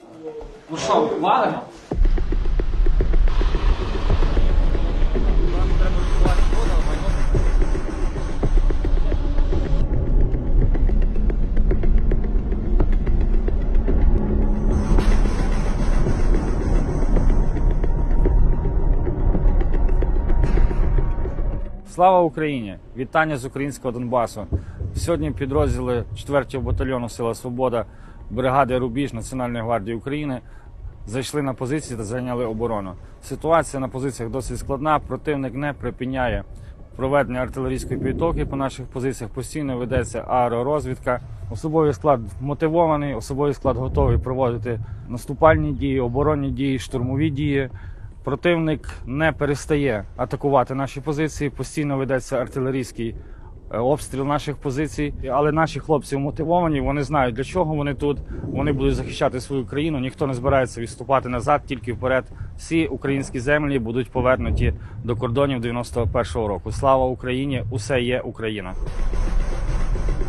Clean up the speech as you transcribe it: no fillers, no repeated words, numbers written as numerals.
Ну що, валимо? Слава Україні! Вітання з українського Донбасу. Сьогодні підрозділи 4-го батальйону Сила Свобода бригади Рубіж Національної гвардії України зайшли на позиції та зайняли оборону. Ситуація на позиціях досить складна, противник не припиняє проведення артилерійської підготовки по наших позиціях, постійно ведеться аеророзвідка. Особовий склад мотивований, особовий склад готовий проводити наступальні дії, оборонні дії, штурмові дії. Противник не перестає атакувати наші позиції, постійно ведеться артилерійський обстріл наших позицій. Але наші хлопці мотивовані, вони знають, для чого вони тут, вони будуть захищати свою країну, ніхто не збирається відступати назад, тільки вперед. Всі українські землі будуть повернуті до кордонів 91-го року. Слава Україні! Усе є Україна!